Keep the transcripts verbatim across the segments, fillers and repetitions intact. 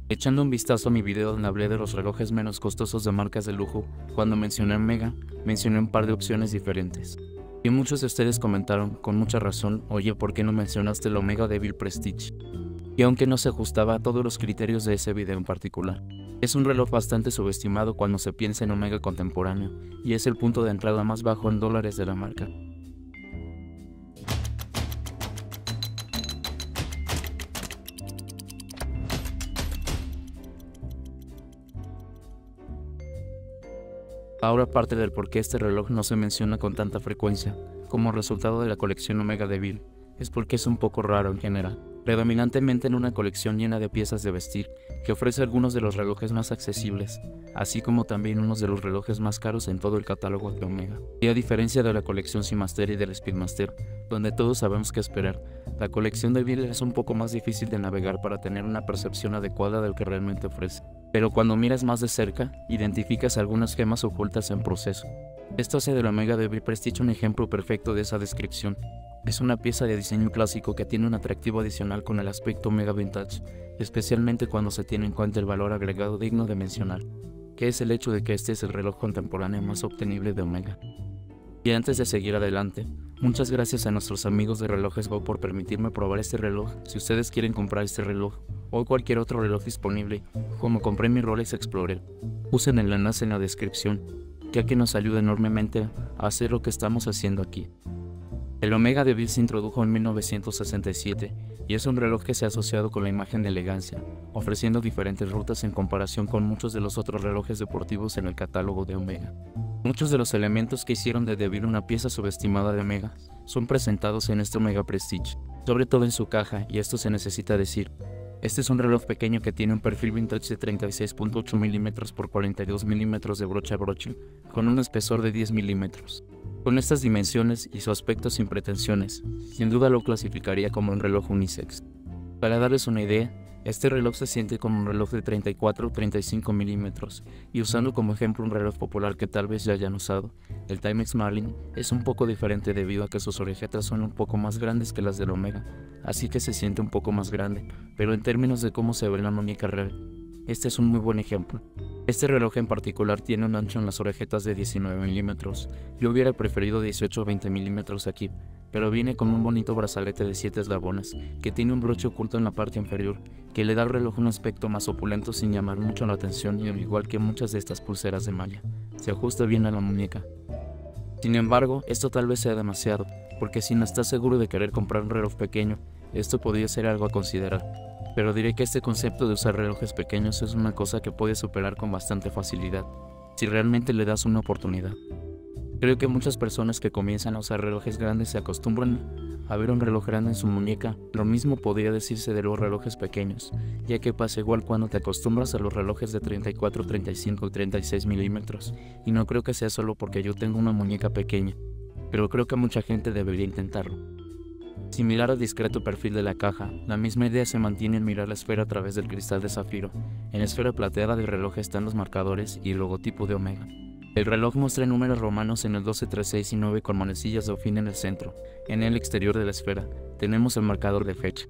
Echando un vistazo a mi video donde hablé de los relojes menos costosos de marcas de lujo, cuando mencioné Omega, mencioné un par de opciones diferentes. Y muchos de ustedes comentaron, con mucha razón, oye, ¿por qué no mencionaste el Omega Devil Prestige? Y aunque no se ajustaba a todos los criterios de ese video en particular. Es un reloj bastante subestimado cuando se piensa en Omega contemporáneo, y es el punto de entrada más bajo en dólares de la marca. Ahora parte del por qué este reloj no se menciona con tanta frecuencia, como resultado de la colección Omega Devil, es porque es un poco raro en general, predominantemente en una colección llena de piezas de vestir, que ofrece algunos de los relojes más accesibles, así como también unos de los relojes más caros en todo el catálogo de Omega. Y a diferencia de la colección Seamaster y del Speedmaster, donde todos sabemos qué esperar, la colección Devil es un poco más difícil de navegar para tener una percepción adecuada del que realmente ofrece. Pero cuando miras más de cerca, identificas algunas gemas ocultas en proceso. Esto hace del Omega Devil Prestige un ejemplo perfecto de esa descripción. Es una pieza de diseño clásico que tiene un atractivo adicional con el aspecto Omega Vintage, especialmente cuando se tiene en cuenta el valor agregado digno de mencionar, que es el hecho de que este es el reloj contemporáneo más obtenible de Omega. Y antes de seguir adelante, muchas gracias a nuestros amigos de Relojes Go por permitirme probar este reloj. Si ustedes quieren comprar este reloj, o cualquier otro reloj disponible, como compré mi Rolex Explorer, usen el enlace en la descripción, ya que nos ayuda enormemente a hacer lo que estamos haciendo aquí. El Omega Devil se introdujo en mil novecientos sesenta y siete y es un reloj que se ha asociado con la imagen de elegancia, ofreciendo diferentes rutas en comparación con muchos de los otros relojes deportivos en el catálogo de Omega. Muchos de los elementos que hicieron de Devil una pieza subestimada de Omega son presentados en este Omega Prestige, sobre todo en su caja, y esto se necesita decir. Este es un reloj pequeño que tiene un perfil vintage de treinta y seis punto ocho milímetros por cuarenta y dos milímetros de broche a broche, con un espesor de diez milímetros. Con estas dimensiones y su aspecto sin pretensiones, sin duda lo clasificaría como un reloj unisex. Para darles una idea, este reloj se siente como un reloj de treinta y cuatro o treinta y cinco milímetros, y usando como ejemplo un reloj popular que tal vez ya hayan usado, el Timex Marlin es un poco diferente debido a que sus orejetas son un poco más grandes que las del Omega, así que se siente un poco más grande, pero en términos de cómo se ve la muñeca real, este es un muy buen ejemplo. Este reloj en particular tiene un ancho en las orejetas de diecinueve milímetros, yo hubiera preferido dieciocho o veinte milímetros aquí, pero viene con un bonito brazalete de siete eslabones, que tiene un broche oculto en la parte inferior, que le da al reloj un aspecto más opulento sin llamar mucho la atención, y al igual que muchas de estas pulseras de malla, se ajusta bien a la muñeca. Sin embargo, esto tal vez sea demasiado, porque si no estás seguro de querer comprar un reloj pequeño, esto podría ser algo a considerar. Pero diré que este concepto de usar relojes pequeños es una cosa que puedes superar con bastante facilidad, si realmente le das una oportunidad. Creo que muchas personas que comienzan a usar relojes grandes se acostumbran a ver un reloj grande en su muñeca. Lo mismo podría decirse de los relojes pequeños, ya que pasa igual cuando te acostumbras a los relojes de treinta y cuatro, treinta y cinco y treinta y seis milímetros, y no creo que sea solo porque yo tengo una muñeca pequeña, pero creo que mucha gente debería intentarlo. Similar al discreto perfil de la caja, la misma idea se mantiene en mirar la esfera a través del cristal de zafiro. En la esfera plateada del reloj están los marcadores y el logotipo de Omega. El reloj muestra números romanos en el doce, tres, seis y nueve con manecillas de Dauphine en el centro. En el exterior de la esfera tenemos el marcador de fecha.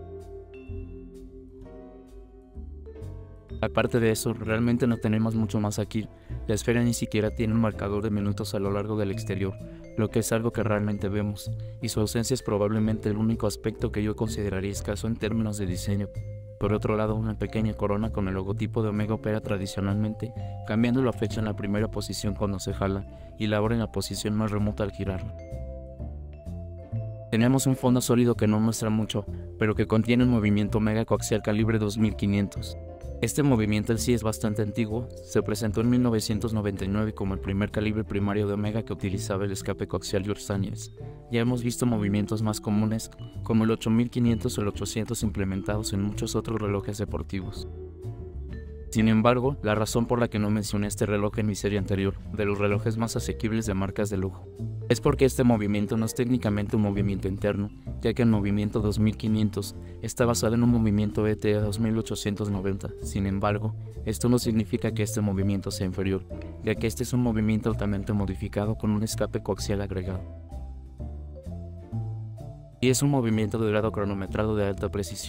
Aparte de eso, realmente no tenemos mucho más aquí. La esfera ni siquiera tiene un marcador de minutos a lo largo del exterior, lo que es algo que realmente vemos, y su ausencia es probablemente el único aspecto que yo consideraría escaso en términos de diseño. Por otro lado, una pequeña corona con el logotipo de Omega opera tradicionalmente, cambiando la fecha en la primera posición cuando se jala y la hora en la posición más remota al girarla. Tenemos un fondo sólido que no muestra mucho, pero que contiene un movimiento Omega coaxial calibre dos mil quinientos. Este movimiento en sí es bastante antiguo, se presentó en mil novecientos noventa y nueve como el primer calibre primario de Omega que utilizaba el escape coaxial George Daniels. Ya hemos visto movimientos más comunes como el ocho mil quinientos o el ochocientos implementados en muchos otros relojes deportivos. Sin embargo, la razón por la que no mencioné este reloj en mi serie anterior, de los relojes más asequibles de marcas de lujo, es porque este movimiento no es técnicamente un movimiento interno, ya que el movimiento dos mil quinientos está basado en un movimiento E T A dos mil ochocientos noventa. Sin embargo, esto no significa que este movimiento sea inferior, ya que este es un movimiento altamente modificado con un escape coaxial agregado. Y es un movimiento de grado cronometrado de alta precisión,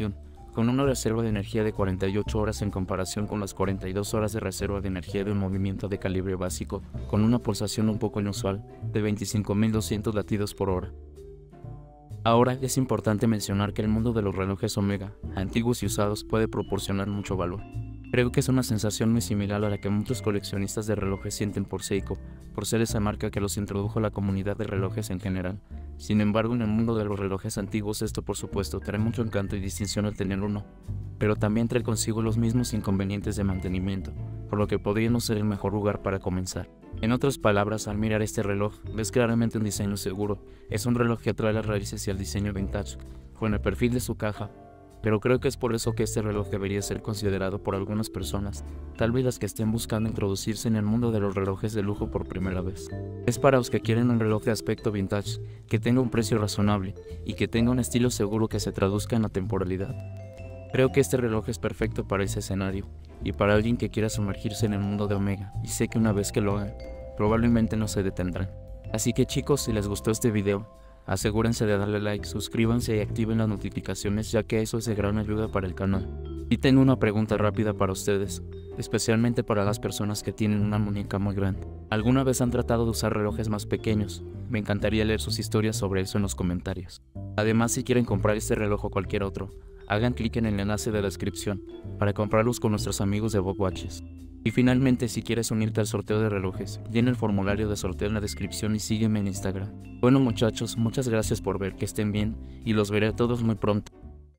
con una reserva de energía de cuarenta y ocho horas en comparación con las cuarenta y dos horas de reserva de energía de un movimiento de calibre básico, con una pulsación un poco inusual, de veinticinco mil doscientos latidos por hora. Ahora es importante mencionar que el mundo de los relojes Omega, antiguos y usados, puede proporcionar mucho valor. Creo que es una sensación muy similar a la que muchos coleccionistas de relojes sienten por Seiko, por ser esa marca que los introdujo a la comunidad de relojes en general. Sin embargo, en el mundo de los relojes antiguos esto por supuesto trae mucho encanto y distinción al tener uno, pero también trae consigo los mismos inconvenientes de mantenimiento, por lo que podría no ser el mejor lugar para comenzar. En otras palabras, al mirar este reloj, ves claramente un diseño seguro. Es un reloj que atrae las raíces y el diseño vintage, con el perfil de su caja, pero creo que es por eso que este reloj debería ser considerado por algunas personas, tal vez las que estén buscando introducirse en el mundo de los relojes de lujo por primera vez. Es para los que quieren un reloj de aspecto vintage, que tenga un precio razonable y que tenga un estilo seguro que se traduzca en la temporalidad. Creo que este reloj es perfecto para ese escenario y para alguien que quiera sumergirse en el mundo de Omega, y sé que una vez que lo hagan, probablemente no se detendrán. Así que chicos, si les gustó este video, asegúrense de darle like, suscríbanse y activen las notificaciones, ya que eso es de gran ayuda para el canal. Y tengo una pregunta rápida para ustedes, especialmente para las personas que tienen una muñeca muy grande. ¿Alguna vez han tratado de usar relojes más pequeños? Me encantaría leer sus historias sobre eso en los comentarios. Además, si quieren comprar este reloj o cualquier otro, hagan clic en el enlace de la descripción para comprarlos con nuestros amigos de Bob Watches. Y finalmente, si quieres unirte al sorteo de relojes, llena el formulario de sorteo en la descripción y sígueme en Instagram. Bueno muchachos, muchas gracias por ver, que estén bien y los veré a todos muy pronto.